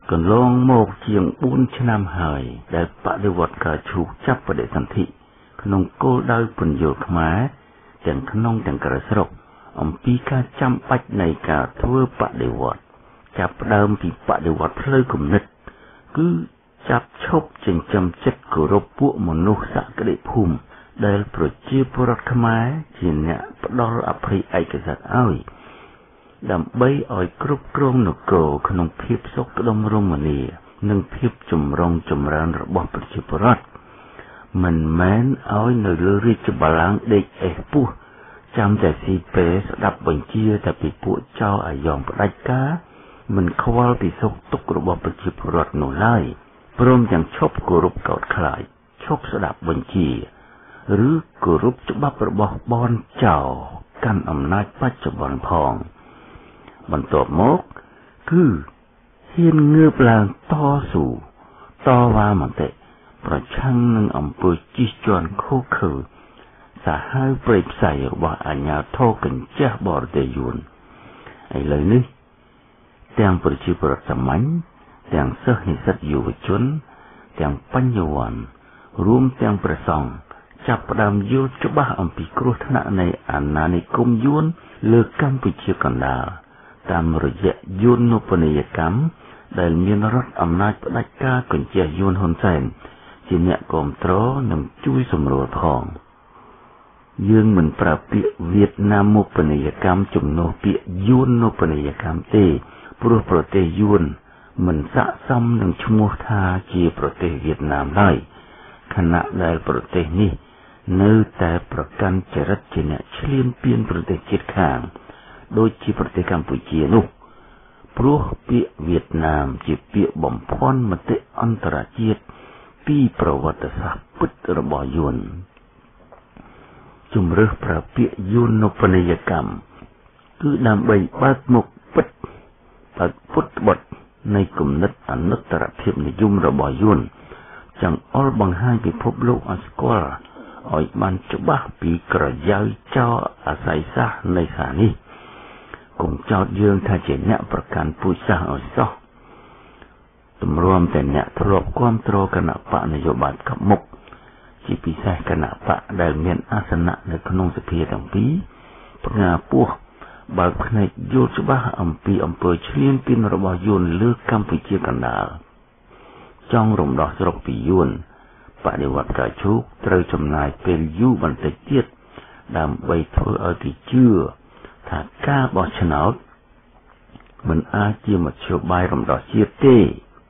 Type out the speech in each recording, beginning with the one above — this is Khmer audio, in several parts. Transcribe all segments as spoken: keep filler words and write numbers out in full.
កន្លងមកជាងបួនឆ្នាំហើយដែលបដិវត្តការឈូកចាប់បដិសន្ធិក្នុងគោលដៅពន្យល់ខ្មែរទាំងក្នុងទាំងក្រៅស្រុកអំពីការចាំបាច់នៃការធ្វើបដិវត្តចាប់ផ្ដើមពីបដិវត្តផ្លូវគំនិតគឺចាប់ឈប់ចិញ្ចឹមចិត្តគោរពពួកមនុស្សសក្តិភូមិដែលប្រជាពលរដ្ឋខ្មែរជាអ្នកផ្ដល់អភ័យឯកសិទ្ធិឲ្យដើម្បីឲ្យគ្រប់គ្រងនគរក្នុងភាពសុខដុមរមនានិងភាពចម្រុងចម្រើនរបស់ប្រជាពលរដ្ឋមិនមែនឲ្យនៅលើរាជបល្ល័ង្កដេកអេសពោះចាំតែស៊ីពេស្ដាប់បញ្ជាតែពីពួកចៅអាយ៉ងផ្ដាច់ការមិនខ្វល់ពីសុខទុក្ខរបស់ប្រជាពលរដ្ឋនោះឡើយព្រមទាំងឈប់គោរពកោតខ្លាចឈប់ស្ដាប់បញ្ជាឬគោរពច្បាប់របស់បនចៅកាន់អំណាចបច្ចុប្បន្នផងបន្ទាប់មកគឺហ៊ានងើបឡើងតស៊ូតវ៉ាមតិប្រឆាំងនឹងអំពើជិះជាន់ខុសខើសាហាវព្រៃផ្សៃរបស់អាជ្ញាធរកញ្ចេះបរទេសយួនឥឡូវនេះទាំងប្រជាពលរដ្ឋសាមញ្ញទាំងសិស្សនិស្សិតយុវជនទាំងបញ្ញវន្តរួមទាំងព្រះសង្ឃចាប់ផ្ដើមយល់ច្បាស់អំពីគ្រោះថ្នាក់នៃអាណានិគមយួនលើកម្ពុជាកណ្ដាលតាមរយៈយួនពនីយកម្មដែលមានរដ្ឋអំណាចផ្ដាច់ការកញ្ចេះយួនហ៊ុនសែនជាអ្នកគ្រប់គ្រងនិងជួយសម្រួលផងយើងមិនប្រើពាក្យវៀតណាមពនីយកម្មជំនួសពាក្យយួនពនីយកម្មទេព្រោះប្រទេសយួនមិនស័ក្តិសមនឹងឈ្មោះថាជាប្រទេសវៀតណាមឡើយខណៈដែលប្រទេសនេះនៅតែប្រកាន់ចរិតជាអ្នកឈ្លានពានប្រទេសជិតខាងដូចជាប្រទេសកម្ពុជានោះព្រោះពាក្យវៀតណាមជាពាក្យបំភាន់មតិអន្តរជាតិពីប្រវត្តិសាស្ត្រពិតរបស់យួនជំរើសប្រើពាក្យយួនពនីយកម្មគឺដើម្បីបើកមុខពិតបើកពុតបុតនៃគំនិតអនុត្តរភាពនិយមរបស់យួនចង្អុលបង្ហាញពិភពលោកឲ្យស្គាល់ឲ្យបានច្បាស់ពីក្រយៅចោអាស័យសាស្ត្រនៃសារនេះកុំចោទយើងថាជាអ្នកប្រកាន់ពូជសាសន៍ឲ្យសោះទម្រាំតែអ្នកធ្លាប់គ្រប់គ្រងគណៈបកនយោបាយកមុខជាពិសេសគណៈបកដែលមានអាសនៈនៅក្នុងសភាទាំងពីរផ្ងាពោះបើកភ្នែកយល់ច្បាស់អំពីអំពើឈ្លានពានរបស់យួនលើកម្ពុជាកណ្ដាលចង់រំដោះស្រុកពីយួនបដិវត្តការឈូកត្រូវចំណាយពេលយូរបន្តិចទៀតដើម្បីធ្វើឲ្យគេជឿថាការបោះឆ្នោតមិនអាចជាមធ្យោបាយរំដោះជាតិទេ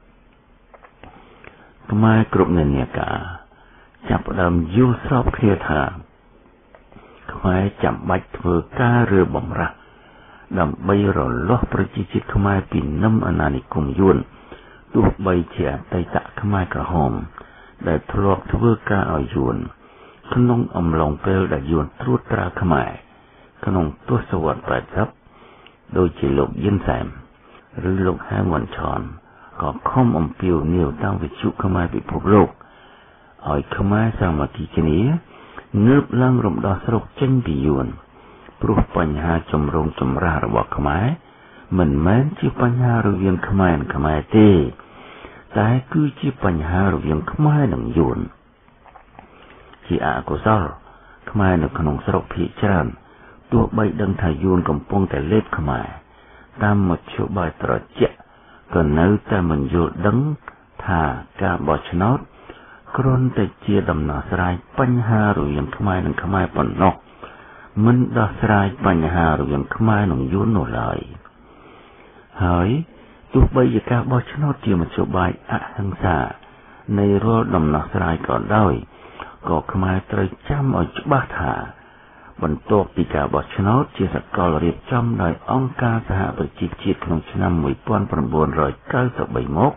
ខ្មែរគ្រប់និន្នាការចាប់ផ្ដើមយល់ស្របគ្នាថាខ្មែរចាំបាច់ធ្វើការរើបំរាស់ដើម្បីរលាស់ប្រជាជាតិខ្មែរពីនឹមអាណានិគមយួនទោះបីជាអតីតខ្មែរក្រហមដែលធ្លាប់ធ្វើការឲ្យយួនក្នុងអំឡុងពេលដែលយួនត្រួតត្រាខ្មែរក្នុងទសវត្សរ៍แปดสิบដូចជាលោកយិនសែមឬលោកហែមវ៉ាន់ឆនក៏ខំអំពាវនាវតាមវិទ្យុខ្មែរពិភពលោកឲ្យខ្មែរសាមគ្គីគ្នាងើបឡើងរំដោះស្រុកចេញពីយួនព្រោះបញ្ហាចម្រូងចម្រាសរបស់ខ្មែរមិនមែនជាបញ្ហារវាងខ្មែរនិងខ្មែរទេតែគឺជាបញ្ហារវាងខ្មែរនិងយួនជាអកុសលខ្មែរនៅក្នុងស្រុកភាគច្រើនទោះបីដឹងថាយួនកំពុងតែលេបខ្មែរតាមមធ្យោបាយត្រជាក់ក៏នៅតែមិនយល់ដឹងថាការបោះឆ្នោតគ្រាន់តែជាដំណោះស្រាយបញ្ហារវាងខ្មែរនិងខ្មែរប៉ុណ្ណោះមិនដោះស្រាយបញ្ហារវាងខ្មែរនិងយួននោះឡើយហើយទោះបីជាការបោះឆ្នោតជាមធ្យោបាយអហិង្សានៃរាល់ដំណោះស្រាយក៏ដោយក៏ខ្មែរត្រូវចាំឲ្យច្បាស់ថាបន្ទាប់ពីការបោះឆ្នោតជាសកលរៀបចំដោយអង្គការសហប្រជាជាតិក្នុងឆ្នាំmột nghìn chín trăm chín mươi baមក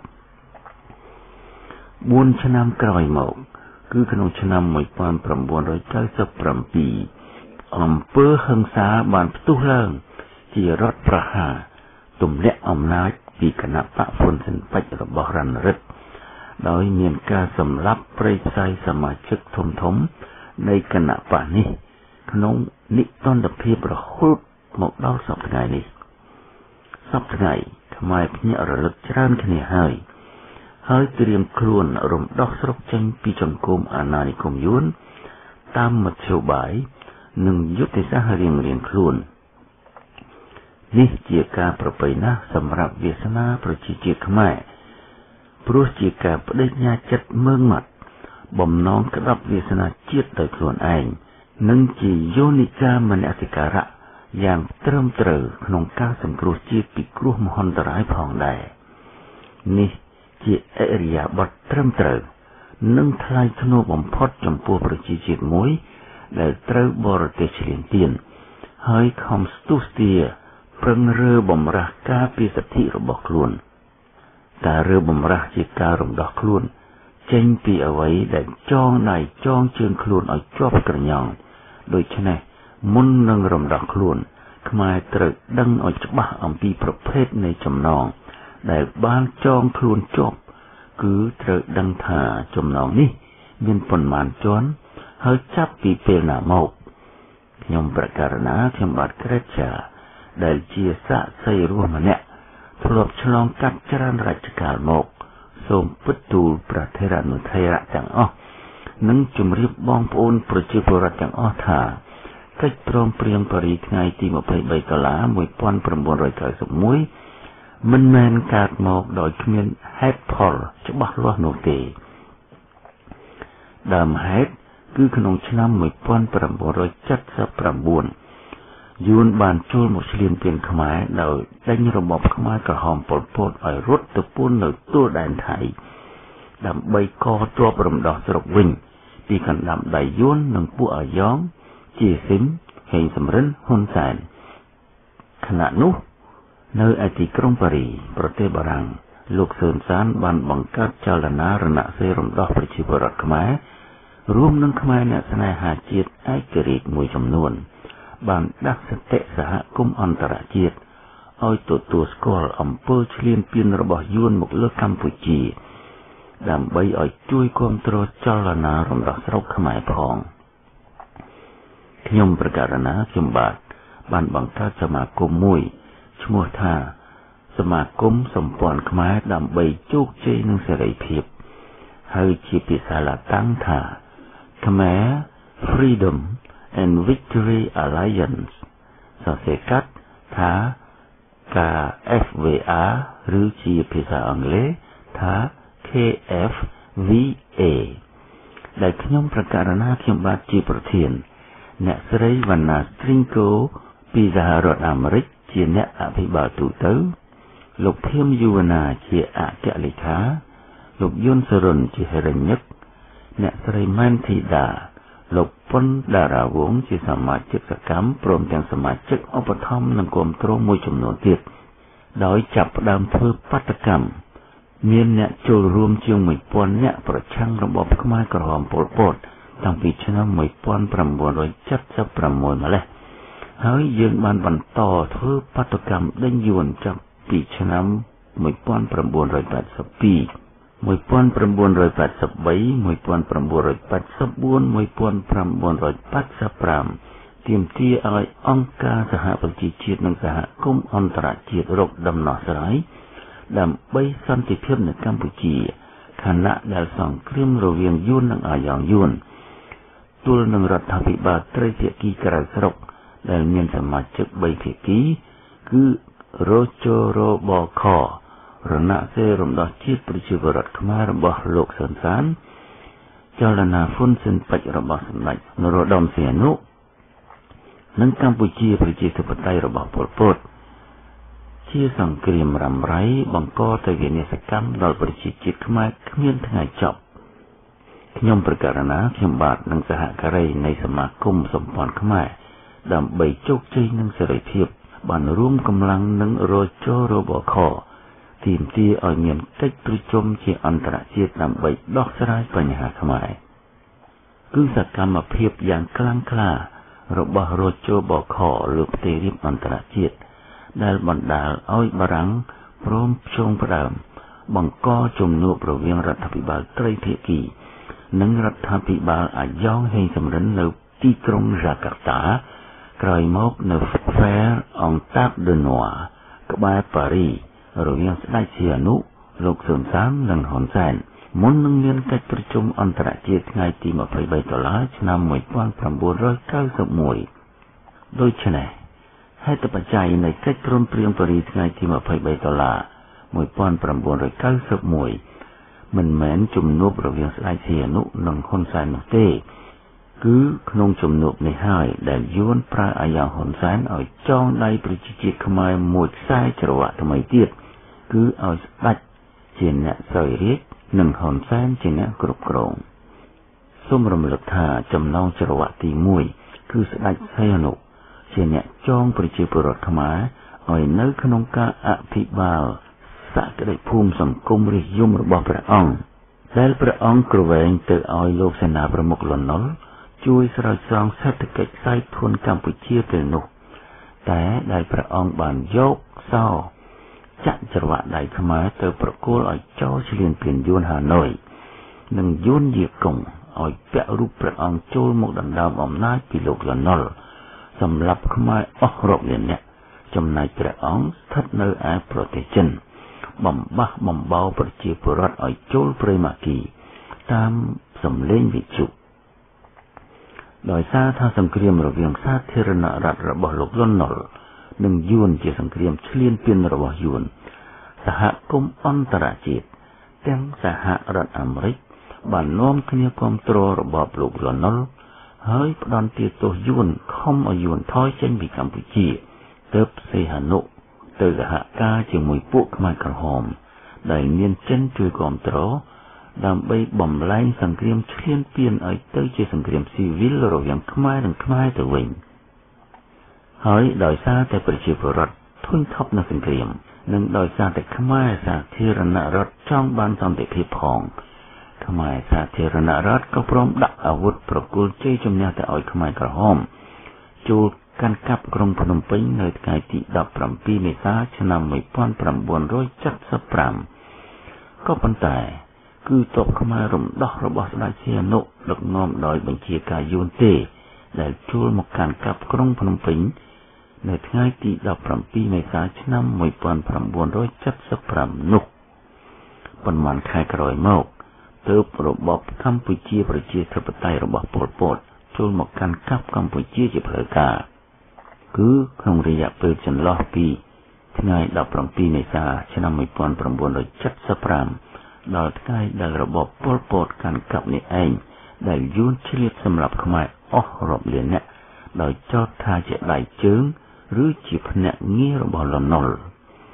បួនឆ្នាំក្រោយមកគឺក្នុងឆ្នាំmột nghìn chín trăm chín mươi bảyអំពើហិង្សាបានផ្ទុះឡើងជារដ្ឋប្រហារទម្លាក់អំណាចពីគណៈបកហ៊ុនស៊ិនប៉ិចរបស់រណរិទ្ធដោយមានការសម្លាប់ព្រៃផ្សៃសមាជិកធំធំនៃគណៈបកនេះក្នុងនិតន្តភាពរហូតមកដល់សប្តាហ៍នេះសប្តាហ៍ខខ្មែរភ្ញាក់រលឹកច្រើនគ្នាហើយហើយត្រៀមខ្លួនរំដោះស្រុកចេញពីចង្កូមអាណានិគមយួនតាមមធ្យោបាយនិងយុទ្ធសាស្ត្ររៀងៗខ្លួននេះជាការប្រពៃណាស់សម្រាប់វាសនាប្រជាជាតិខ្មែរព្រោះជាការបដិញ្ញាចិត្តម៉ឺងម៉ាត់បំណងក្តាប់វាសនាជាតិដោយខ្លួនឯងនិងជាយោនិកាមនសិការៈយ៉ាងត្រឹមត្រូវក្នុងការសង្គ្រោះជាតិពីគ្រោះមហន្តរាយផងដែរនេះជាអរិយាបថត្រឹមត្រូវនិងថ្លៃថ្នូរបំផុតចំពោះប្រជាជាតិមួយដែលត្រូវបរទេសឈ្លានពានហើយខំស្ទុះស្ទាប្រឹងរើបំរាស់ការពារសិទ្ធិរបស់ខ្លួនតែរើបំរាស់ជាការរំដោះខ្លួនចេញពីអ្វីដែលចងដៃចងជើងខ្លួនឲ្យជាប់ក្រញ៉ង់ដូច្នេះមុននឹងរំដោះខ្លួនខ្មែរត្រូវដឹងឲ្យច្បាស់អំពីប្រភេទនៃចំណងដែលបានចងខ្លួនជាប់គឺត្រូវដឹងថាចំណងនេះមានប៉ុន្មានជាន់ហើយចាប់ពីពេលណាមកខ្ញុំប្រកាសណាខ្ញុំបាទក្រេតចាដែលជាសាក្សីរស់ម្នាក់ធ្លាប់ឆ្លងកាត់ច្រើនរជ្ជកាលមកសូមពិតទូលព្រះថេរនុថេរៈទាំងអស់និងជម្រាបបងប្អូនប្រជាពលរដ្ឋទាំងអស់ថាកិច្ចព្រមព្រៀងប៉ារីសថ្ងៃទីម្ភៃបីតុលាមួយពាន់ប្រាំបួនរយកៅសិបមួយមិនមែនកើតមកដោយគ្មានហេតុផលច្បាស់លាស់នោះទេដើមហេតុគឺក្នុងឆ្នាំមួយពាន់ប្រាំបួនរយចិតសិបប្រាំបួនយួនបានចូលមកឈ្លានពានខ្មែរដោយដេញរបបខ្មែរក្រហមប៉ុលពតឲ្យរត់ទៅពូននៅទួលដែនថៃដើម្បីកទ័ពរំដោះស្រុកវិញពីកណ្ដាំដៃយួននិងពួកអាយ៉ងជាស៊ីមហេងសំរិនហ៊ុនសែនខណៈនោះនៅឯទីក្រុងប៉ារីប្រទេសបារាំងលោកសឿនសានបានបង្កើតចលនារណសិរ្សរំដោះប្រជាពលរដ្ឋខ្មែររួមនឹងខ្មែរអ្នកស្នេហាជាតិឯករាជ្យមួយចំនួនបានដាស់សតិសហគមន៍អន្តរជាតិឲ្យទទួលស្គាល់អំពើឈ្លានពានរបស់យួនមកលើកម្ពុជាដើម្បីឲ្យជួយគាំទ្រចលនារំដោះស្រុកខ្មែរផងខ្ញុំប្រកាសណាខ្ញុំបាទបានបង្កើតសមាគមមួយឈ្មោះថាសមាគមសម្ព័ន្ធខ្មែរដើម្បីជោគជ័យនិងសេរីភាពហើយជាភាសាឡាតាំងថា Khmer Freedom and Victory Alliance សរសេរកាត់ថា K F V A ឬជាភាសាអង់គ្លេសថា K F V A ដែលខ្ញុំប្រកាសណាខ្ញុំបាទជាប្រធានអ្នកស្រីវណ្ណាស្ទ្រីងកូពីសហរដ្ឋអាមេរិកជាអ្នកអភិបាលទូទៅលោកភៀមយូវណាជាអគ្គលេខាលោកយុនសរុនជាហេរញ្ញិកអ្នកស្រីម៉ែនធីតាលោកប៉ុនតារាវងศ์ជាសមាជិកសកម្មព្រមទាំងសមាជិកឧបត្ថម្ភនិងគាំទ្រមួយចំនួនទៀតដោយចាប់ផ្ដើមធ្វើបាតកម្មមានអ្នកចូលរួមជាងមួយពាន់អ្នកប្រឆាំងរបបខ្មែរក្រហមប៉ុលពតតាំងពីឆ្នាំមួយពាន់ប្រាំបួនរយចិតសិបប្រាំមួយម្លេះហើយយើងបានបន្តធ្វើបាតកម្មដេញយួនចាប់ពីឆ្នាំមួយពាន់ប្រាំបួនរយប្រាំសិបពីរ មួយពាន់ប្រាំបួនរយប្រាំសិបបី មួយពាន់ប្រាំបួនរយប្រាំសិបបួន មួយពាន់ប្រាំបួនរយប្រាំសិបប្រាំទាមទារឲ្យអង្គការសហប្រជាជាតិនិងសហគមន៍អន្តរជាតិរកដំណោះស្រាយដើម្បីសន្តិភាពនៅកម្ពុជាខណៈដែលសង្គ្រាមរវាងយួននិងអាយ៉ងយួនទល់នឹងរដ្ឋាភិបាលត្រីភាគីក្រៅស្រុកដែលមានសមាជិកបីភាគីគឺរជរបខរណសិរ្សរំដោះជាតិប្រជាពលរដ្ឋខ្មែររបស់លោកសឿនសានចលនាហ៊ុនស៊ិនប៉ិចរបស់សម្ដេចនរោត្តមសីហនុនិងកម្ពុជាប្រជាធិបតេយ្យរបស់ប៉ុលពតជាសង្គ្រាមរ៉ាំរ៉ៃបង្កទៅវិនាសកម្មដល់ប្រជាជាតិខ្មែរគ្មានថ្ងៃចប់ខ្ញុំប្រកាសណាខ្ញុំបាទនិងសហការីនៃសមាគមសម្ព័ន្ធខ្មែរដើម្បីជោគជ័យនិងសេរីភាពបានរួមកម្លាំងនឹងរជរបខទាមទារឲ្យមានកិច្ចប្រជុំជាអន្តរជាតិដើម្បីដោះស្រាយបញ្ហាខ្មែរគឺសកម្មភាពយ៉ាងខ្លាំងក្លារបស់រជបខលើផ្ទៃរាបអន្តរជាតិដែលបណ្ដាលឲ្យបារាំងព្រមភ្ជាប់ផ្ដើមបង្កជំនួបរវាងរដ្ឋាភិបាលត្រីភាគីនិងរដ្ឋាភិបាលអាយ៉ងហេងសំរិននៅទីក្រុងហ្សាកាតាក្រោយមកនៅ Fair Ontac de Noir ក្បែរប៉ារីសរវាងស្ដេចសីហនុលោកសឺនសាននិងហ៊ុនសែនមុននឹងមានកិច្ចប្រជុំអន្តរជាតិថ្ងៃទីยี่สิบสามដុល្លារឆ្នាំnineteen ninety-oneដូច្នេះហេតុបច្ច័យនៃកិច្ចព្រមព្រៀងប៉ារីសថ្ងៃទីยี่สิบสามដុល្លារnineteen ninety-oneមិនមែនជំនួបរវាងស្ដេចសីហនុនិងហ៊ុនសែននោះទេគឺក្នុងជំនួបនេះហើយដែលយួនប្រើអាយ៉ងហ៊ុនសែនឲ្យចងដៃប្រជាជាតិខ្មែរមួយខ្សែច្រវាក់ថ្មីទៀតគឺឲ្យស្ដេចជាអ្នកសោយរាជនិងហ៊ុនសែនជាអ្នកគ្រប់គ្រងសូមរំលឹកថាចំណងច្រវាក់ទីមួយគឺស្ដេចសីហនុជាអ្នកចងប្រជាពលរដ្ឋខ្មែរឲ្យនៅក្នុងការអភិបាលសក្តិភូមិសង្គមរាជយមរបស់ព្រះអង្គដែលព្រះអង្គគ្រវែងទៅឲ្យលោកសេនាប្រមុខលន់នល់ជួយស្រោចស្រង់សេដ្ឋកិច្ចខ្សែធនកម្ពុជាពេលនោះតែដែលព្រះអង្គបានយកសោចាក់ច្រវាក់ដៃខ្មែរទៅប្រគល់ឲ្យចោលឈ្លានពានយួនហាណូយនិងយួនយាកុងឲ្យពាក់រូបព្រះអង្គចូលមកដណ្ដើមអំណាចពីលោកលន់នល់សម្រាប់ខ្មែរអស់រាប់លាននាក់ចំណែកព្រះអង្គស្ថិតនៅឯប្រទេសចិនបំបះបំបោប្រជាពលរដ្ឋឲ្យចូលព្រៃម៉ាគីតាមសំឡេងវិទ្យុដោយសារថាសង្គ្រាមរវាងសាធារណរដ្ឋរបស់លោកលន់នល់និងយួនជាសង្គ្រាមឈ្លានពានរបស់យួនសហគមន៍អន្តរជាតិទាំងសហរដ្ឋអាមេរិកបាននាំគ្នាគាំទ្ររបបលោកលន់នល់ហើយផ្ដន្ទាទោសយួនខំឲ្យយួនថយចេញពីកម្ពុជាទើបសីហនុទៅសហការជាមួយពួកខ្មែរក្រហមដែលមានចិនជួយគាំទ្រដើម្បីបំលែងសង្គ្រាមឈ្លានពានឲ្យទៅជាសង្គ្រាមស៊ីវិលរវាងខ្មែរនិងខ្មែរទៅវិញហើយដោយសារតែប្រជាពលរដ្ឋធុញថប់នឹងសង្គ្រាមនិងដោយសារតែខ្មែរសាធារណរដ្ឋចង់បានសន្តិភាពផងខ្មែរសាធារណរដ្ឋក៏ព្រមដាក់អាវុធប្រគល់ជ័យជំនះទៅឲ្យខ្មែរក្រហមចូលកាន់កាប់ក្រុងភ្នំពេញនៅថ្ងៃទីseventeenមេសាឆ្នាំnineteen seventy-fiveក៏ប៉ុន្តែគឺទ័ពខ្មែររំដោះរបស់ស្ដេចសីហនុដឹកនាំដោយបញ្ជាការយួនទេដែលចូលមកកាន់កាប់ក្រុងភ្នំពេញនៅថ្ងៃទីseventeenមេសាឆ្នាំnineteen seventy-fiveនោះប៉ុន្មានខែក្រោយមកទើបរបបកម្ពុជាប្រជាធិបតេយ្យរបស់ប៉ុល ពតចូលមកកាន់កាប់កម្ពុជាជាផ្លូវការគឺក្នុងរយៈពេលចន្លោះពីថ្ងៃseventeenមេសាឆ្នាំnineteen seventy-fiveដល់ថ្ងៃដែលរបបប៉ុល ពតកាន់កាប់នេះឯងដែលយួនឆ្លៀតសម្រាប់ខ្មែរអស់រាប់លាននាក់ដោយចោទថាជាដៃជើងឬជាភ្នាក់ងាររបស់លន់នល់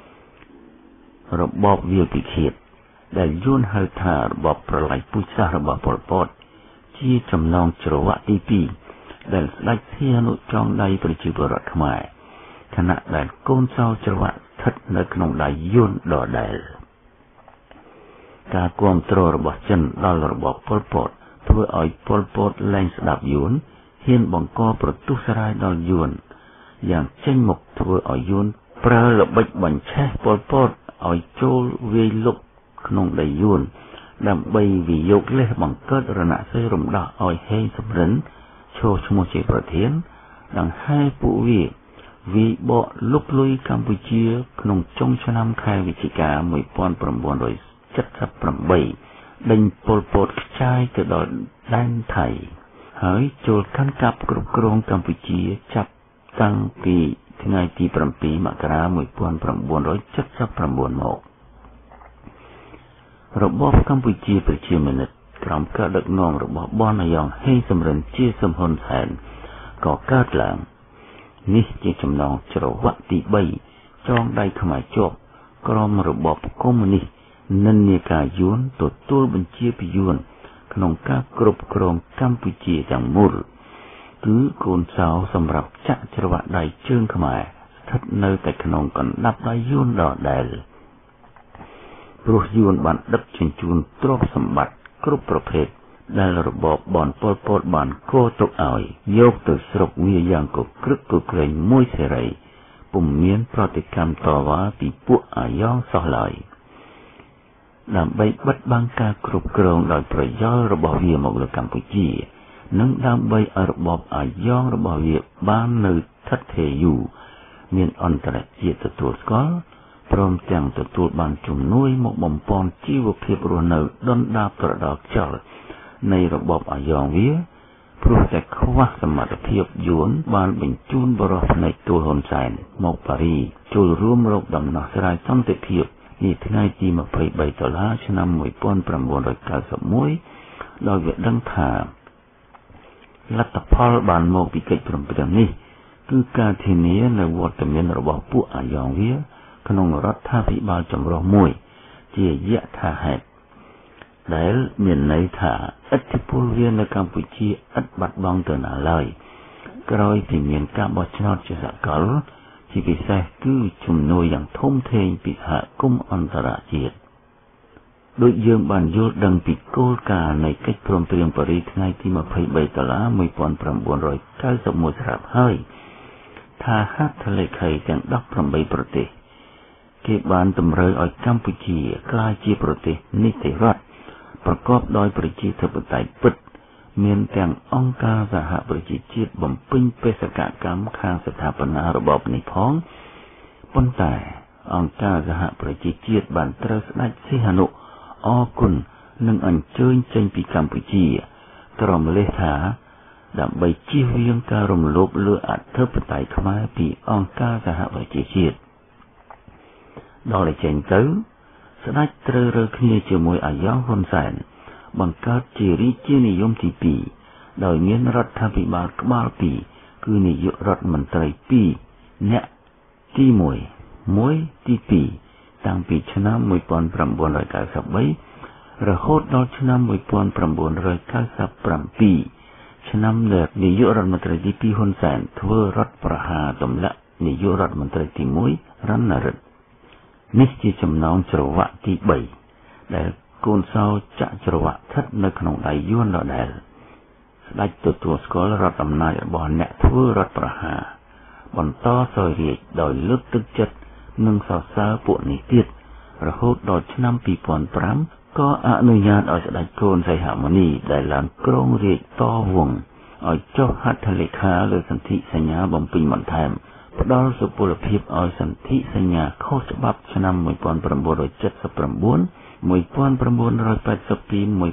របបវាលពិឃាតដែលយួនហៅថារបបប្រល័យពូជសាសន៍របស់ប៉ុល ពតជាចំណងច្រវាក់ទីពីរដែលស្ដេចសីហនុចងដៃប្រជាពលរដ្ឋខ្មែរខណៈដែលកូនសោច្រវាក់ស្ថិតនៅក្នុងដៃយួនដដែលការគាំទ្ររបស់ចិនដល់របបប៉ុល ពតធ្វើឲ្យប៉ុល ពតលែងស្ដាប់យួនហ៊ានបង្កប្រទុសរាយដល់យួនយ៉ាងចេញមុខធ្វើឲ្យយួនប្រើល្បិចបញ្ឆេះប៉ុល ពតឲ្យចូលវាយលុកក្នុងដីយួនដើម្បីវិយោគលេសបង្កើតរណសិរ្សរំដោះឲ្យហេងសំរិនឈរឈ្មោះជាប្រធានដង្ហែពួកវាវាយបកលុកលុយកម្ពុជាក្នុងចុងឆ្នាំខែវិច្ឆិកាnineteen seventy-eightដេញប៉ុល ពតខ្ចាយទៅដល់ដែនថៃហើយចូលកាន់កាប់គ្រប់គ្រងកម្ពុជាចាប់តាំងពីថ្ងៃទីsevenមករាnineteen seventy-nineមករបបកម្ពុជាប្រជាមានិតក្រោមការដឹកនាំរបស់បនអាយ៉ងហេងសំរិនជាសំហ៊ុនសែនក៏កើតឡើងនេះជាចំណងច្រវាក់ទីបីចងដៃខ្មែរជាប់ក្រោមរបបកុម្មុយនីសនិន្នាការយួនទទួលបញ្ជាពីយួនក្នុងការគ្រប់គ្រងកម្ពុជាទាំងមូលគឺកូនសោសម្រាប់ចាក់ច្រវាក់ដៃជើងខ្មែរស្ថិតនៅតែក្នុងកណ្ដាប់ដៃយួនដដែលព្រោះយួនបានដឹកជញ្ជូនទ្រព្យសម្បត្តិគ្រប់ប្រភេទដែលរបបបនប៉ុល ពតបានកោទុកឲ្យយកទៅស្រុកវាយ៉ាងកក្រឹកកក្រែងមួយសេរីពុំមានប្រតិកម្មតវ៉ាពីពួកអាយ៉ងសោះឡើយដើម្បីបិទបាំងការគ្រប់គ្រងដោយប្រយោលរបស់វាមកលើកម្ពុជានិងដើម្បីឲ្យរបបអាយ៉ងរបស់វាបាននៅស្ថិតថេរយូរមានអន្តរជាតិទទួលស្គាល់ព្រមទាំងទទួលបានជំនួយមកបំពេញជីវភាពរស់នៅដុនដាបត្រដោកខ្យល់នៃរបបអាយ៉ងវាព្រោះតែខ្វះសមត្ថភាពយួនបានបញ្ជូនបរិសុទ្ធនៃទូលហ៊ុនសែនមកប៉ារីចូលរួមរកដំណោះស្រាយសន្តិភាពនាថ្ងៃទីម្ភៃបីដុល្លារឆ្នាំmột nghìn chín trăm chín mươi mốtដោយវាដឹងថាលទ្ធផលបានមកពីកិច្ចព្រមព្រៀងនេះគឺការធានានៅវត្តមានរបស់ពួកអាយ៉ងវាក្នុងរដ្ឋាភិបាលចម្រុះមួយជាយថាហេតុដែលមានន័យថាឥទ្ធិពលវានៅកម្ពុជាឥតបាត់បង់ទៅណាឡើយក្រោយពីមានការបោះឆ្នោតជាសកលជាពិសេសគឺជំនួយយ៉ាងធំធេងពីសហគមន៍អន្តរជាតិដូចយើងបានយល់ដឹងពីគោលការណ៍នៃកិច្ចព្រមព្រៀងប៉ារីសថ្ងៃទីម្ភៃបីដុល្លារmột nghìn chín trăm chín mươi mốtស្រាប់ហើយថាហត្ថលេខីទាំងដប់ប្រាំបីប្រទេសគេបានតម្រូវឲ្យកម្ពុជាក្លាយជាប្រទេសនីតិរដ្ឋប្រកបដោយប្រជាធិបតេយ្យពិតមានទាំងអង្គការសហប្រជាជាតិបំពេញបេសកកម្មខាងស្ថាបនារបបនេះផងប៉ុន្តែអង្គការសហប្រជាជាតិបានត្រូវស្ដេចសីហនុអរគុណនិងអញ្ជើញចេញពីកម្ពុជាត្រមលេសថាដើម្បីជៀសវាងការរំលោភលើអធិបតេយ្យខ្មែរពីអង្គការសហប្រជាជាតិដល់តែចេញទៅស្ដេចត្រូវរើគ្នាជាមួយអាយ៉ងហ៊ុនសែនបង្កើតជារាជានិយមទីពីរដោយមានរដ្ឋាភិបាលក្បាលពីរគឺនាយករដ្ឋមន្ត្រីពីរអ្នកទីមួយមួយទីពីរតាំងពីឆ្នាំmột nghìn chín trăm chín mươi baរហូតដល់ឆ្នាំmột nghìn chín trăm chín mươi bảyឆ្នាំដែលនាយករដ្ឋមន្ត្រីទីពីរហ៊ុនសែនធ្វើរដ្ឋប្រហារទម្លាក់នាយករដ្ឋមន្ត្រីទីមួយរណរិទ្ធនេះជាចំណងច្រវាក់ទីបីដែលកូនសោចាក់ច្រវាក់ស្ថិតនៅក្នុងដៃយួនដដែលស្ដេចទទួលស្គាល់រដ្ឋអំណាចរបស់អ្នកធ្វើរដ្ឋប្រហារបន្តសោយរាជ្យដោយលើកទឹកចិត្តនិងសរសើរពួកនេះទៀតរហូតដល់ឆ្នាំពីរពាន់ប្រាំក៏អនុញ្ញាតឲ្យស្ដេចកូនសីហមុនីដែលឡើងគ្រងរាជ្យតវង្សឲ្យចុះហត្ថលេខាលើសន្ធិសញ្ញាបំពេញបន្ថែមផ្ដល់សុពលភាពឲ្យសន្ធិសញ្ញាខុសច្បាប់ឆ្នាំmột nghìn chín trăm bảy mươi chín một nghìn chín trăm tám mươiពីរmột nghìn chín trăm tám mươi baនិងmột nghìn chín trăm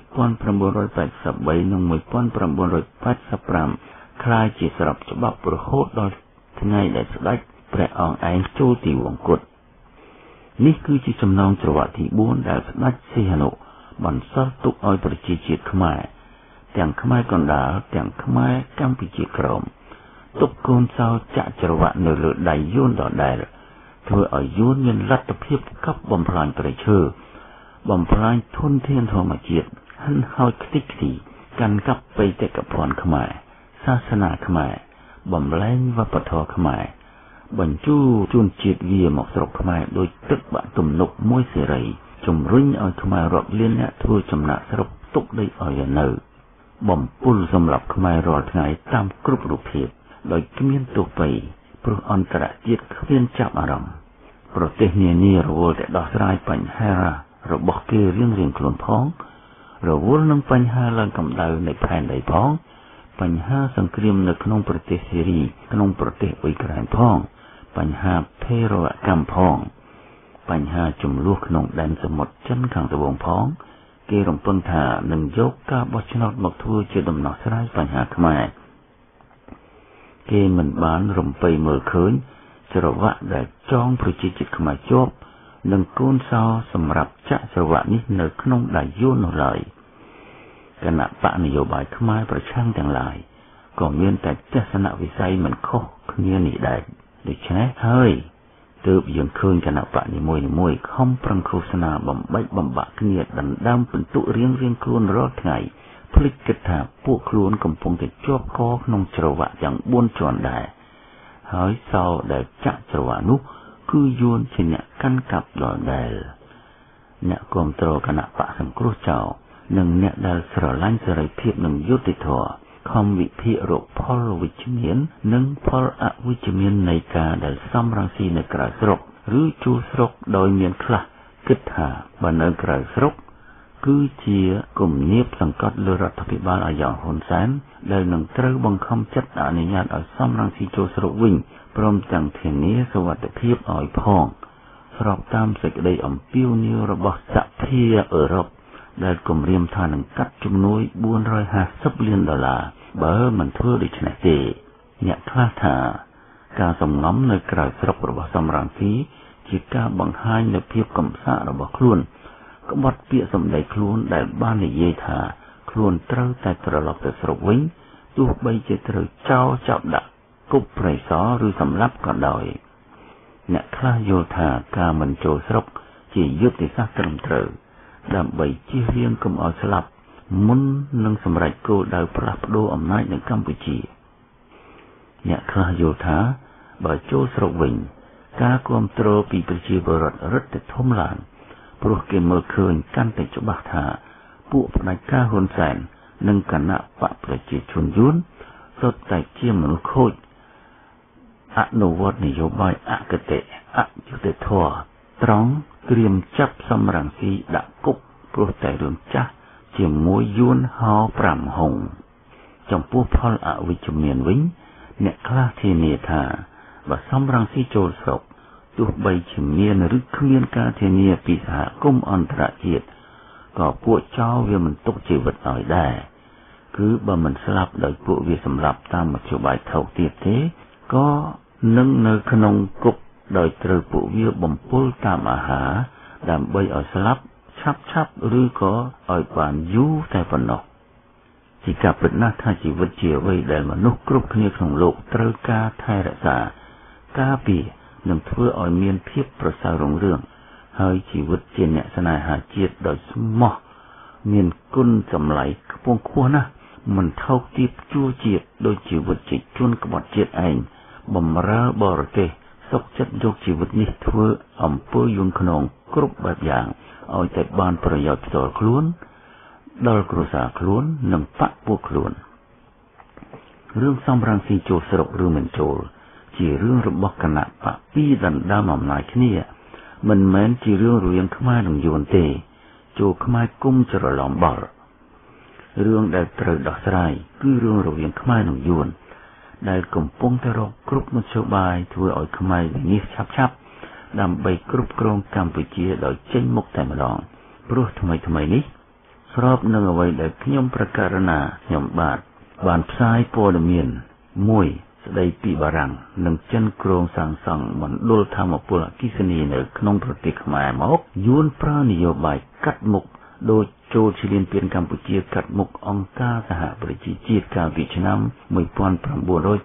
tám mươiห้าคล้ายជាស្របច្បាប់រហូតដល់ថ្ងៃដែលស្ដេចព្រះអង្គឯងចូលទីវង្គតនេះគឺជាចំណងច្រវាក់ទីបួនដែលស្ដេចសីហនុបន្សល់ទុកឲ្យប្រជាជាតិខ្មែរទាំងខ្មែរកណ្ដាលទាំងខ្មែរកម្ពុជាក្រោមទុកកូនសោចាក់ច្រវាក់នៅលើដៃយួនដដែលធ្វើឲ្យយួនមានលទ្ធភាពកប់បំផ្លាញប្រៃឈើបំផ្លាញធនធានធម្មជាតិហិនហោចខ្ទេចខ្ទីកាន់កាប់បេតិកភណ្ឌខ្មែរសាសនាខ្មែរបំលែងវប្បធម៌ខ្មែរបញ្ជូនជនជាតិវាមកស្រុកខ្មែរដោយទឹកបាក់ទំនប់មួយសេរីជំរុញឲ្យខ្មែររាប់លានអ្នកធ្វើចំណាក់ស្រុកទុកដីឲ្យនៅបំពុលសម្រាប់ខ្មែររាល់ថ្ងៃតាមគ្រប់រូបភាពដោយគ្មានទោសពៃព្រោះអន្តរជាតិគ្មានចាប់អារម្មណ៍ប្រទេសនានារវល់តែដោះស្រាយបញ្ហារបស់គេរៀងៗខ្លួនផងរវល់នឹងបញ្ហាឡើងកម្ដៅនៃផែនដីផងបញ្ហាសង្គ្រាមនៅក្នុងប្រទេសសេរីក្នុងប្រទេសអ៊ុយក្រែនផងបញ្ហាភេរវកម្មផងបញ្ហាចំនួនក្នុងដែនសមុទ្រចិនខាងត្បូងផងគេរំពឹងថានឹងយកការបោះឆ្នោតមកធ្វើជាដំណោះស្រាយបញ្ហាខ្មែរគេមិនបានរំពៃមើលឃើញច្រវាក់ដែលចងប្រជាជាតិខ្មែរជាប់និងកូនសោសម្រាប់ចាក់ច្រវាក់នេះនៅក្នុងដៃយួននោះឡើយគណៈបកនយោបាយខ្មែរប្រឆាំងទាំងឡាយក៏មានតែទស្សនវិស័យមិនខុសគ្នានេះដែរដូច្នេះហើយទើបយើងឃើញគណៈបកនីមួយៗខំប្រឹងឃោសនាបំបែកបំបាក់គ្នាដណ្ដើមពិន្ទុរៀងៗខ្លួនរាល់ថ្ងៃភ្លេចគិតថាពួកខ្លួនកំពុងតែជាប់កក្នុងច្រវាក់ទាំងបួនជាន់ដែរហើយសោដែលចាក់ច្រវាក់នោះគឺយួនជាអ្នកកាន់កាប់ដដែលអ្នកគ្រប់គ្រងគណៈបកសង្គ្រោះចោលនិងអ្នកដែលស្រឡាញ់សេរីភាពនិងយុត្តិធម៌ខំវិភាគរកផលវិជ្ជមាននិងផលអវិជ្ជមាននៃការដែលសំរងស៊ីនៅក្រៅស្រុកឬជួលស្រុកដោយមានខ្លះគិតថាបើនៅក្រៅស្រុកគឺជាគំនាបសង្កត់លើរដ្ឋាភិបាលអាយ៉ងហ៊ុនសែនដែលនឹងត្រូវបង្ខំចិត្តអនុញ្ញាតឲ្យសំរងស៊ីចូលស្រុកវិញព្រមទាំងធានាសុវត្ថិភាពឲ្យផងស្របតាមសេចក្តីអំពាវនាវរបស់សហភាអឺរ៉ុបដែលគម្រាមថានឹងកាត់ជំនួយបួនរយហាសិបលានដុល្លារបើមិនធ្វើដូច្នេះទេអ្នកខ្លះថាការសំងំនៅក្រៅស្រុករបស់សំរងស៊ីជាការបង្ហាញនូវភាពកំសាករបស់ខ្លួនក្បត់ពាក្យសម្ដីខ្លួនដែលបាននិយាយថាខ្លួនត្រូវតែត្រឡប់ទៅស្រុកវិញទោះបីជាត្រូវចោលចាប់ដាក់គុកព្រៃសរឬសម្លាប់ក៏ដោយអ្នកខ្លះយល់ថាការមិនចូលស្រុកជាយុទ្ធសាស្ត្រត្រឹមត្រូវដើម្បីជៀសវាងកុំឲ្យស្លាប់មុននឹងសម្រេចគោលដៅផ្លាស់ប្ដូរអំណាចនៅកម្ពុជាអ្នកខ្លះយល់ថាបើចូលស្រុកវិញការគ្រប់គ្រងពីប្រជាពលរដ្ឋរឹតតែធំឡើងព្រោះគេមើលឃើញកាន់តែច្បាស់ថាពួកផ្ដាច់ការហ៊ុនសែននិងគណៈបកប្រជាជនយួនសុទ្ធតែជាមនុស្សខូចអនុវត្តនយោបាយអកតេអយុត្តិធម៌ត្រង់ត្រៀមចាប់សំរងស៊ីដាក់គុកព្រោះតែរឿងចាស់ជាមួយយួនហោប្រាំហុងចំពោះផលអវិជ្ជមានវិញអ្នកខ្លះធានាថាបើសំរងស៊ីចូលស្រុកទោះបីជាមានឬគ្មានការធានាពីសហគមន៍អន្តរជាតិក៏ពួកចោរវាមិនទុកជីវិតឲ្យដែរគឺបើមិនស្លាប់ដោយពួកវាសម្លាប់តាមមធ្យោបាយថោកទៀតទេក៏នឹងនៅក្នុងគុកដោយត្រូវពួកវាបំពុលតាមអាហារដើម្បីឲ្យស្លាប់ឆាប់ឆាប់ឬក៏ឲ្យបានយូរតែប៉ុណ្ណោះជាការពិតណាស់ថាជីវិតជាអ្វីដែលមនុស្សគ្រប់គ្នាក្នុងលោកត្រូវការថែរក្សាការពារនិងធ្វើឲ្យមានភាពប្រសើររុងរឿងហើយជីវិតជាអ្នកស្នេហាជាតិដោយស្មោះមានគុណចម្លៃខ្ពង់ខ្ពស់ណាស់មិនថោកទាបជួជាតិដោយជីវិតជាជនក្បត់ជាតិឯងបំរើបរទេសសុខចិត្តយកជីវិតនេះធ្វើអំពើយួនខ្នងគ្រប់បែបយ៉ាងឲ្យតែបានប្រយោជន៍ផ្ទាល់ខ្លួនដល់គ្រួសារខ្លួននិងបកពួកខ្លួនរឿងសំរងស៊ីចូលស្រុកឬមិនចូលជារឿងរបស់គណៈបកពីរដណ្ដើមអំណាចគ្នាមិនមែនជារឿងរវាងខ្មែរនិងយួនទេចូលខ្មែរគុំច្រឡំបល់រឿងដែលត្រូវដោះស្រាយគឺរឿងរវាងខ្មែរនិងយួនដែលកំពុងតែរកគ្រប់មធ្យោបាយធ្វើឲ្យខ្មែរវិនិច្ឆ័យឆាប់ៗដើម្បីគ្រប់គ្រងកម្ពុជាដោយចេញមុខតែម្ដងព្រោះថ្មីថ្មីនេះស្របនឹងអ្វីដែលខ្ញុំប្រកាសណាខ្ញុំបាទបានផ្សាយព័ត៌មានមួយស្ដីពីបារាំងនិងចិនគ្រងសាងសង់មណ្ឌលធម្មពលអគ្គិសនីនៅក្នុងប្រទេសខ្មែរមកយួនប្រើនយោបាយកាត់មុខដោយចូលឈ្លានពានកម្ពុជាកាត់មុខអង្គការសហប្រជាជាតិកាលពីឆ្នាំmột nghìn chín trăm bảy mươi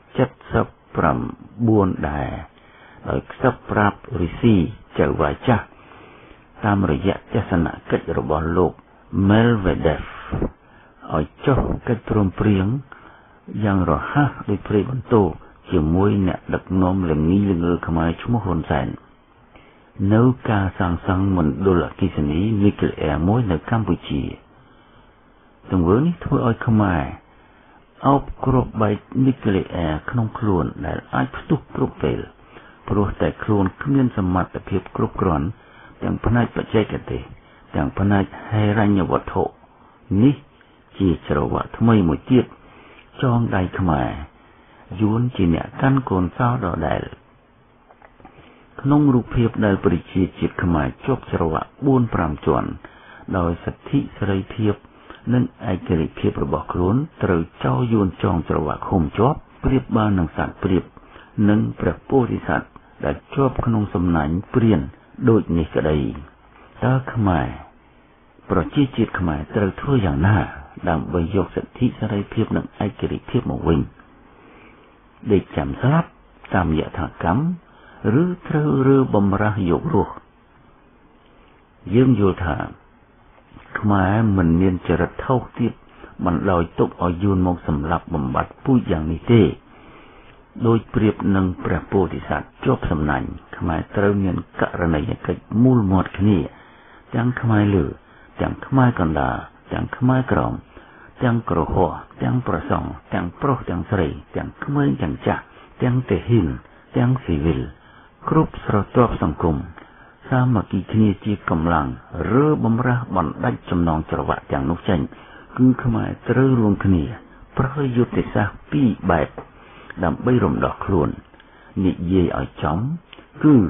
chínដែរដោយខ្សឹបប្រាប់រុស្ស៊ីចៅវាយចាស់តាមរយៈទស្សនកិច្ចរបស់លោក Medvedev ឲ្យចុះកិច្ចព្រមព្រៀងយ៉ាងរហ័សដោយព្រៃបន្ទោជាមួយអ្នកដឹកនាំល្ងីល្ងើខ្មែរឈ្មោះហ៊ុនសែននៅការសាងសង់មណ្ឌលអគ្គិសនីនុគ្លេអ៊ែរមួយនៅកម្ពុជាទង្វើនេះធ្វើឲ្យខ្មែរអោបគ្រាប់បែកនុគ្លេអ៊ែរក្នុងខ្លួនដែលអាចផ្ទុះគ្រប់ពេលព្រោះតែខ្លួនគ្មានសមត្ថភាពគ្រប់គ្រាន់ទាំងផ្នែកបច្ចេកទេសទាំងផ្នែកហិរញ្ញវត្ថុនេះជាច្រវាក់ថ្មីមួយទៀតចងដៃខ្មែរយួនជាអ្នកកាន់កូនសោដដែលក្នុងរូបភាពដែលប្រជាជាតិខ្មែរជាប់ច្រវាក់បួនប្រាំជាន់ដោយសិទ្ធិសេរីភាពនិងឯករាជ្យភាពរបស់ខ្លួនត្រូវចោលយួនចងច្រវាក់ឃុំជាប់ប្រៀបបាននឹងសត្វព្រាបនិងព្រះពោធិសត្វដែលជាប់ក្នុងសំណាញ់ព្រានដូចនេះក្តីតើខ្មែរប្រជាជាតិខ្មែរត្រូវធ្វើយ៉ាងណាដើម្បីយកសិទ្ធិសេរីភាពនិងឯករាជ្យភាពមកវិញដេកចាំស្លាប់តាមយថាកម្មឬត្រូវរើបំរាស់យករស់យើងយល់ថាខ្មែរមិនមានចរិតថោកទាបបណ្ដោយទុកឲ្យយួនមកសម្លាប់បំបត្តិពូជយ៉ាងនេះទេដោយប្រៀបនឹងព្រះពោធិសត្វជាប់សំណាញ់ខ្មែរត្រូវមានករណីយកិច្ចមូលមាត់គ្នាទាំងខ្មែរលើទាំងខ្មែរកណ្ដាលទាំងខ្មែរក្រមទាំងក្រហមទាំងប្រសង់ទាំងប្រុសទាំងស្រីទាំងក្មេងទាំងចាស់ទាំងទាហានទាំងស៊ីវិលគ្រប់ស្រទាប់សង្គមសាមគ្គីគ្នាជាកម្លាំងរើបំរាស់បណ្ដាច់ចំណងច្រវាក់ទាំងនោះចេញគឺខ្មែរត្រូវរួមគ្នាប្រើយុទ្ធសាស្ត្រពីរបែបដើម្បីរំដោះខ្លួននិយាយឲ្យចំគឺ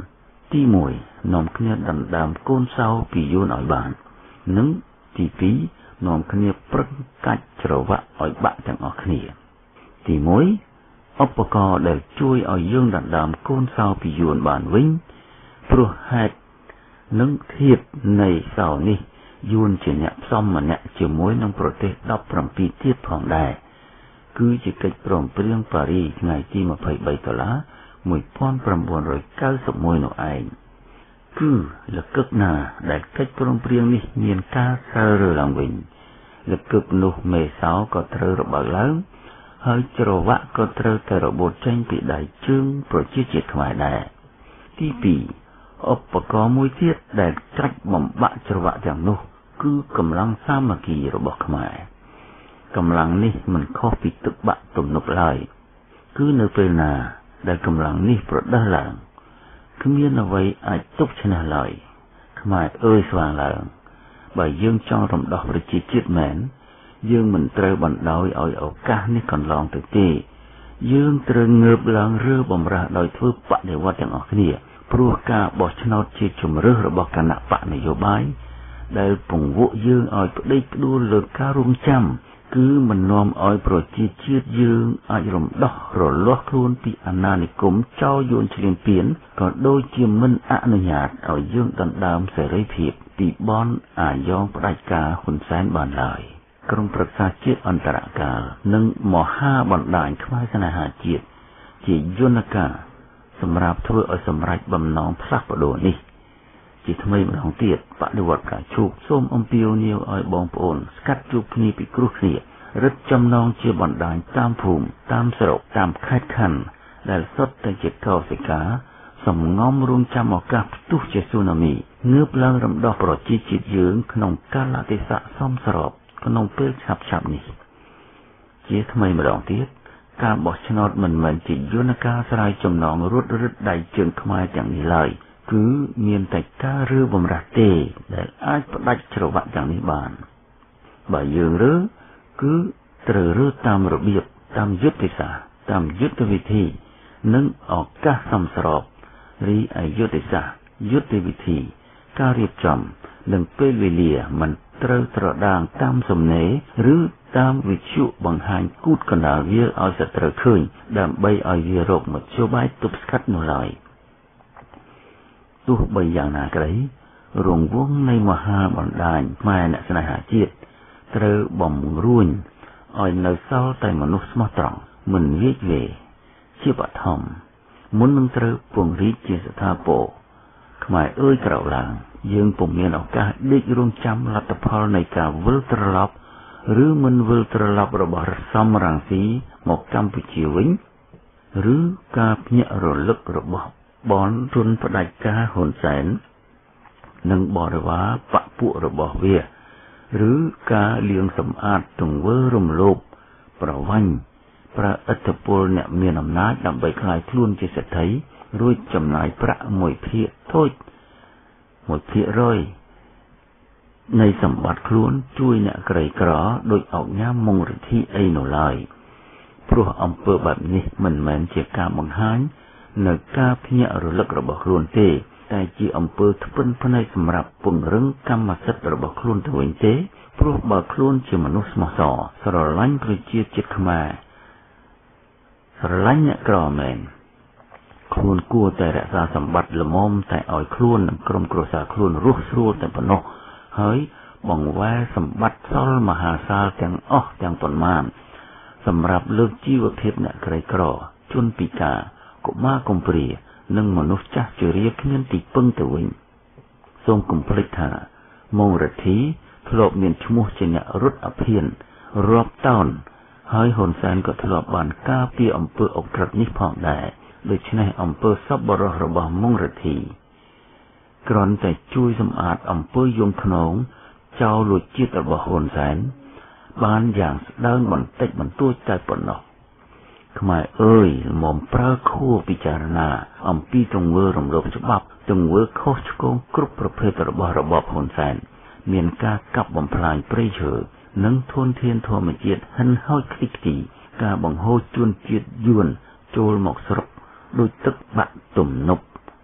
ទីមួយនាំគ្នាដណ្ដើមកូនសោពីយួនឲ្យបាននិងទីពីរនាំគ្នាប្រឹងកាច់ច្រវាក់ឲ្យបាក់ទាំងអស់គ្នាទីមួយឧបករណ៍ដែលជួយឲ្យយើងដណ្ដើមកូនសោពីយួនបានវិញព្រោះហេតុនិងធាតុនៃសោនេះយួនជាអ្នកផ្សំម្នាក់ជាមួយនឹងប្រទេសដប់ប្រាំពីរទៀតផងដែរគឺជាកិច្ចព្រមព្រៀងប៉ារីសថ្ងៃទីម្ភៃបីដុល្លារមួយពាន់ប្រាំបួនរយកៅសិបមួយនោះឯងគឺលកឹកណាដែលកិច្ចព្រមព្រៀងនេះមានការសើរើឡើងវិញលកឹកនោះមេសោក៏ត្រូវរបើកឡើងហើយច្រវាក់ក៏ត្រូវតែរបូតចេញពីដៃជើងប្រជាជាតិខ្មែរដែរទីពីរឧបករណ៍មួយទៀតដែលកាច់បំបាក់ច្រវាក់ទាំងនោះគឺកម្លាំងសាមគ្គីរបស់ខ្មែរកម្លាំងនេះមិនខុសពីទឹកបាក់ទំនប់ឡើយគឺនៅពេលណាដែលកម្លាំងនេះប្រដៅឡើងគ្មានអ្វីអាចទប់ឈ្នះឡើយខ្មែរអើយស្វាងឡើងបើយើងចង់រំដោះប្រជាជាតិមែនយើងមិនត្រូវបណ្ដោយឲ្យឱកាសនេះកន្លងទៅទេយើងត្រូវងើបឡើងរើបំរាស់ដោយធ្វើបដិវត្តទាំងអស់គ្នាព្រោះការបោះឆ្នោតជាជំរើសរបស់គណៈបកនយោបាយដែលពង្វក់យើងឲ្យប្តេជ្ញាផ្ដួលលើការរំចាំគឺមិននាំឲ្យប្រជាជាតិយើងអាចរំដោះរលាស់ខ្លួនពីអាណានិគមចោលយួនឈ្លានពានក៏ដូចជាមិនអនុញ្ញាតឲ្យយើងដណ្ដើមសេរីភាពពីបនអាយ៉ងផ្ដាច់ការហ៊ុនសែនបានឡើយក្រុមប្រឹក្សាជាតិអន្តរកាលនិងមហាបណ្ដាញខ្មែរស្នេហាជាតិជាយន្តការសម្រាប់ធ្វើឲ្យសម្រេចបំណងផ្លាស់ប្ដូរនេះជាថ្មីម្ដងទៀតបដិវត្តការជូកសូមអំពាវនាវឲ្យបងប្អូនស្កាត់ជួបគ្នាពីគ្រោះគ្នារឹតចំណងជាបណ្ដាញតាមភូមិតាមស្រុកតាមខេត្តខណ្ឌដែលសុទ្ធតែជាកោសិកាសំងំរងចាំឱកាសផ្ទុះជាស៊ូណាមីងើបឡើងរំដោះប្រជាជាតិយើងក្នុងកាលៈទេសៈសមស្របក្នុងពេលឆាប់ឆាប់នេះជាថ្មីម្ដងទៀតការបោះឆ្នោតមិនមែនជាយន្តការស្រាយចំណងរត់រឹតដៃជើងខ្មែរទាំងនេះឡើយគឺមានតែការរើបំរាស់ទេដែលអាចផ្ដាច់ច្រវាក់ទាំងនេះបានបើយើងរើគឺត្រូវរើតាមរបៀបតាមយុទ្ធសាស្ត្រតាមយុទ្ធវិធីនិងឱកាសសមស្របរីឯយុទ្ធសាស្ត្រយុទ្ធវិធីការរៀបចំនិងពេលវេលាមិនត្រូវត្រដាងតាមសំណេរឬតាមវិទ្យុបង្ហាញគូតកណ្ដាលវាឲ្យសត្រូវឃើញដើម្បីឲ្យវារកមធ្យោបាយទប់ស្កាត់នោះឡើយទោះបីយ៉ាងណាក្តីរង្វង់នៃមហាបណ្ដាញខ្មែរអ្នកស្នេហាជាតិត្រូវបំរួញឲ្យនៅសល់តែមនុស្សស្មោះត្រង់មិនវាចវេជាបឋមមុននឹងត្រូវពង្រីកជាស្ថាពរខ្មែរអើយក្រោកឡើងយើងពុំមានឱកាសដេករងចាំលទ្ធផលនៃការវិលត្រឡប់ឬមិនវិលត្រឡប់របស់សំរងស៊ីមកកម្ពុជាវិញឬការភ្ញាក់រលឹករបស់បនជនផ្ដាច់ការហ៊ុនសែននិងបរិវារបកពួករបស់វាឬការលៀងសម្អាតទង្វើរំលោភប្រវ័ញ្ចប្រើឥទ្ធិពលអ្នកមានអំណាចដើម្បីក្លាយខ្លួនជាសេដ្ឋីរួចចំណាយប្រាក់មួយភាគតូចមួយភាគរយនៃសម្បត្តិខ្លួនជួយអ្នកក្រីក្រដោយអុកញ៉ាំមុងរិទ្ធីអីនោះឡើយព្រោះអំពើបែបនេះមិនមែនជាការបង្ហាញនៅការភ្ញាក់រលឹករបស់ខ្លួនទេតែជាអំពើធ្ពិនភ្នែកសម្រាប់ពង្រឹងកម្មសិទ្ធិរបស់ខ្លួនទៅវិញទេព្រោះបើខ្លួនជាមនុស្សស្មោះសរស្រឡាញ់ប្រជាជាតិខ្មែរស្រឡាញ់អ្នកក្រមែនខ្លួនគួរតែរក្សាសម្បត្តិល្មមតែឲ្យខ្លួននិងក្រុមគ្រួសារខ្លួនរស់ស្រួលតែប៉ុណ្ណោះហើយបង្វែរសម្បត្តិសល់មហាសាលទាំងអស់ទាំងប៉ុន្មានសម្រាប់លើកជីវភាពអ្នកក្រីក្រជនពិការកុមារកំព្រានិងមនុស្សចាស់ជរាគ្មានទីពឹងទៅវិញសូមកុំភ្លេចថាម៉ុងរទ្ធីធ្លាប់មានឈ្មោះជាអ្នករត់អភិនរាប់តោនហើយហ៊ុនសែនក៏ធ្លាប់បានការពារអំពើអុកក្រិតនេះផងដែរដូច្នេះអំពើសប្បុរសរបស់ម៉ុងរទ្ធីគ្រាន់តែជួយសម្អាតអំពើយងខ្នងចោលលួចជាតិរបស់ហ៊ុនសែនបានយ៉ាងស្ដើងបន្តិចបន្តួចតែប៉ុណ្ណោះខ្មែរអើយមុំប្រើខួរពិចារណាអំពីទង្វើរំលោភច្បាប់ទង្វើខុសឆ្គងគ្រប់ប្រភេទរបស់របបហ៊ុនសែនមានការកាប់បំផ្លាញព្រៃឈើនិងធនធានធម្មជាតិហិនហោចខ្ទេចខ្ទីការបង្ហូរជនជាតិយួនចូលមកស្រុកដោយទឹកបាក់ទំនប់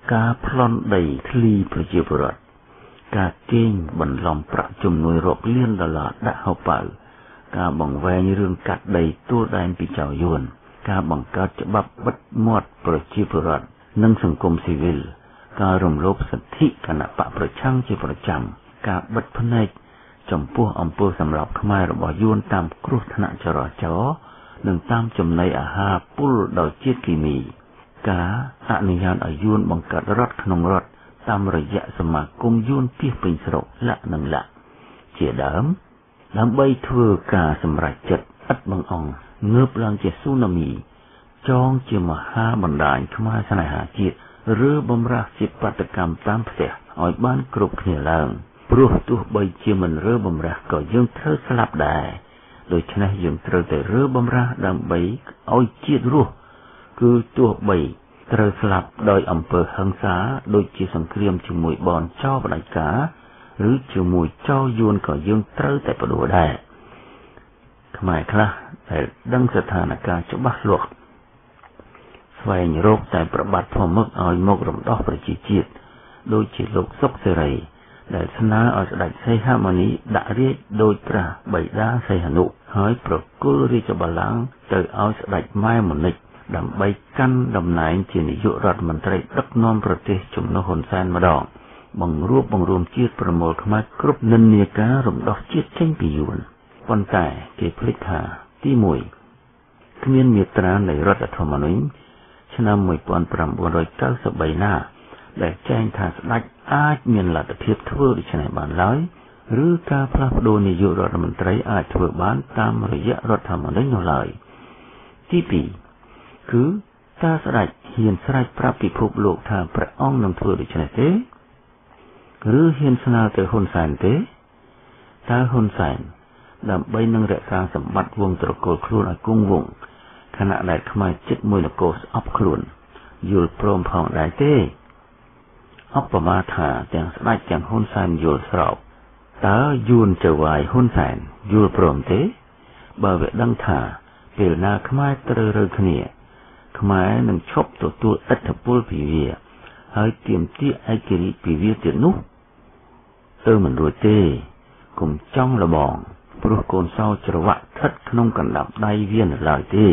ការប្លន់ដីធ្លីប្រជាពលរដ្ឋការកេងបន្លំប្រាក់ចំនួនរាប់លានដុល្លារដាក់ហៅប៉ៅការបង្វែងរឿងកាត់ដីទួលដែនពីចៅយួនការបង្កើតច្បាប់បិទមាត់ប្រជាពលរដ្ឋនិងសង្គមស៊ីវិលការរំលោភសិទ្ធិគណៈបកប្រឆាំងជាប្រចាំការបិទភ្នែកចំពោះអំពើសម្លាប់ខ្មែររបស់យួនតាមគ្រោះថ្នាក់ចរាចរណ៍និងតាមចំណីអាហារពុលដោយជាតិគីមីការអនុញ្ញាតឲ្យយួនបង្កើតរដ្ឋក្នុងរដ្ឋតាមរយៈសមាគមយួនពីពេញស្រុកលក្ខនិងលក្ខជាដើមដើម្បីធ្វើការសម្រេចចិត្តឥតបង្អង់ងើបឡើងជាស៊ូណាមីចងជាមហាបណ្ដាញខ្មែរស្នេហាជាតិឬបំរាស់ជាបាតកម្មតាមផ្ទះឲ្យបានគ្រប់គ្នាឡើងព្រោះទោះបីជាមិនរើបំរាស់ក៏យើងត្រូវស្លាប់ដែរដូច្នេះយើងត្រូវតែរើបំរាស់ដើម្បីឲ្យជាតិរស់គឺទោះបីត្រូវស្លាប់ដោយអំពើហិង្សាដូចជាសង្គ្រាមជាមួយបនចោរបដិការឬជាមួយចោរយួនក៏យើងត្រូវតែផ្ដួលដែរខ្មែរខ្លះដែលដឹងស្ថានភាពច្បាស់លាស់ស្វែងរកតែប្របាត់ធម្មឹកឲ្យមករំដោះប្រជាជាតិដូចជាលោកសុកសេរីដែលស្នើឲ្យស្ដេចសីហមុនីដាក់រាជដោយព្រះបិតាសីហនុហើយប្រគល់រាជបល្ល័ង្កទៅឲ្យស្ដេចម៉ែមុនិចដើម្បីកាន់តំណែងជានាយករដ្ឋមន្ត្រីដឹកនាំប្រទេសជំនួសហ៊ុនសែនម្ដងបង្រួបបង្រួមជាតិប្រមូលខ្មែរគ្រប់និន្នាការរំដោះជាតិចេញពីយួនប៉ុន្តែគេភ្លេចថាទីមួយគ្មានមាត្រានៃរដ្ឋធម្មនុញ្ញឆ្នាំmột nghìn chín trăm chín mươi baណាដែលចែងថាស្ដេចអាចមានលទ្ធភាពធ្វើដូច្នេះបានឡើយឬការផ្លាស់ប្ដូរនាយករដ្ឋមន្ត្រីអាចធ្វើបានតាមរយៈរដ្ឋធម្មនុញ្ញនោះឡើយទីពីរគឺតើស្ដេចហ៊ានស្រែកប្រាប់ពិភពលោកថាព្រះអង្គនឹងធ្វើដូច្នេះទេឬហ៊ានស្នើទៅហ៊ុនសែនទេតើហ៊ុនសែនដើម្បីនឹងរក្សាសម្បត្តិវង្សត្រកូលខ្លួនឲ្យគង់វង្សខណៈដែលខ្មែរចិត្តមួយនគរស្អប់ខ្លួនយល់ព្រមផងដែរទេអបមាថាទាំងស្ដេចទាំងហ៊ុនសែនយល់ស្របតើយួនចៅវាយហ៊ុនសែនយល់ព្រមទេបើវាដឹងថាពេលណាខ្មែរត្រូវរើគ្នាខ្មែរនឹងឈប់ទទួលឥទ្ធិពលពីវាហើយទាមទារឯករាជ្យពីវាទៀតនោះទៅមិនរួចទេកុំចង់លបងព្រោះកូនសោច្រវាក់ស្ថិតក្នុងកណ្ដាប់ដៃវានៅឡើយទេ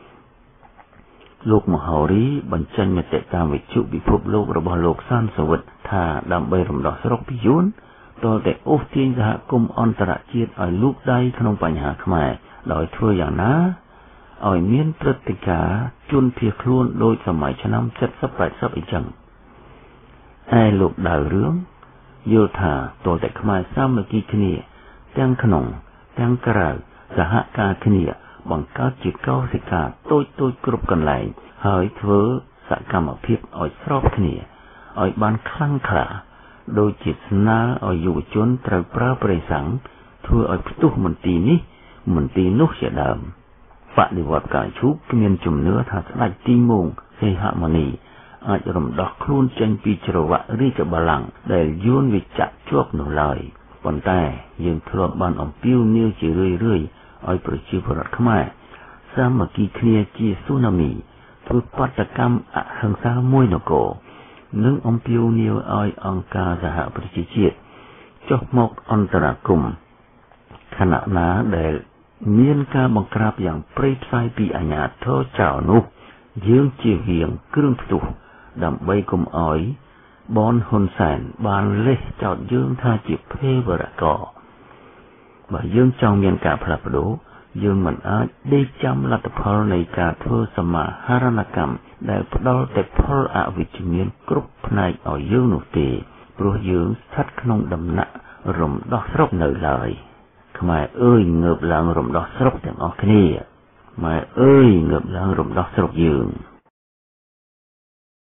លោកមហោរីបញ្ចេញមតិតាមវិទ្យុពិភពលោករបស់លោកសានសវិតថាដើម្បីរំដោះស្រុកពីយួនតើតែអូសទាញសហគមន៍អន្តរជាតិឲ្យលូកដៃក្នុងបញ្ហាខ្មែរដោយធ្វើយ៉ាងណាឲ្យមានព្រឹត្តិការណ៍ជន់ភៀសខ្លួនដោយសម័យឆ្នាំเจ็ดสิบ แปดสิบអីចឹងឯលោកដៅរឿងយល់ថាតើតែខ្មែរសាមគ្គីគ្នាទាំងក្នុងទាំងក្រៅសហការគ្នាបង្កើតជាកោសិកាតូចតូចគ្រប់កន្លែងហើយធ្វើសកម្មភាពឲ្យស្របគ្នាឲ្យបានខ្លាំងក្លាដូចជាស្នើឲ្យយុវជនត្រូវប្រើប្រេសាំងធ្វើឲ្យផ្ទុះមន្ទីរនេះមន្ទីរនោះជាដើមបដិវត្តកាយឈូកគ្មានជំនឿថាស្ដេចទីមោងសីហមុនីអាចរំដោះខ្លួនចេញពីច្រវាក់រាជបល្ល័ង្កដែលយួនវាចាក់ជាប់នោះឡើយប៉ុន្តែយើងធ្លាប់បានអំពាវនាវជារឿយៗឲ្យប្រជាពលរដ្ឋខ្មែរសាមគ្គីគ្នាជាស៊ូណាមីធ្វើបាតកម្មអហិង្សាមួយនគរនិងអំពាវនាវឲ្យអង្គការសហប្រជាជាតិចុះមកអន្តរាគមន៍ខណៈណាដែលមានការបង្ក្រាបយ៉ាងព្រៃផ្សៃពីអាជ្ញាធរចៅនោះយើងជៀសវាងគ្រឿងផ្ទុះដើម្បីកុំឲ្យបនហ៊ុនសែនបានលេះចោទយើងថាជាភេរវករបើយើងចង់មានការផ្លាស់ប្ដូរយើងមិនអាចដេកចាំលទ្ធផលនៃការធ្វើសមាហរណកម្មដែលផ្ដល់តែផលអវិជ្ជមានគ្រប់ផ្នែកឲ្យយើងនោះទេព្រោះយើងស្ថិតក្នុងដំណាក់រំដោះស្រុកនៅឡើយខ្មែរអើយងើបឡើងរំដោះស្រុកទាំងអស់គ្នាខ្មែរអើយងើបឡើងរំដោះស្រុកយើង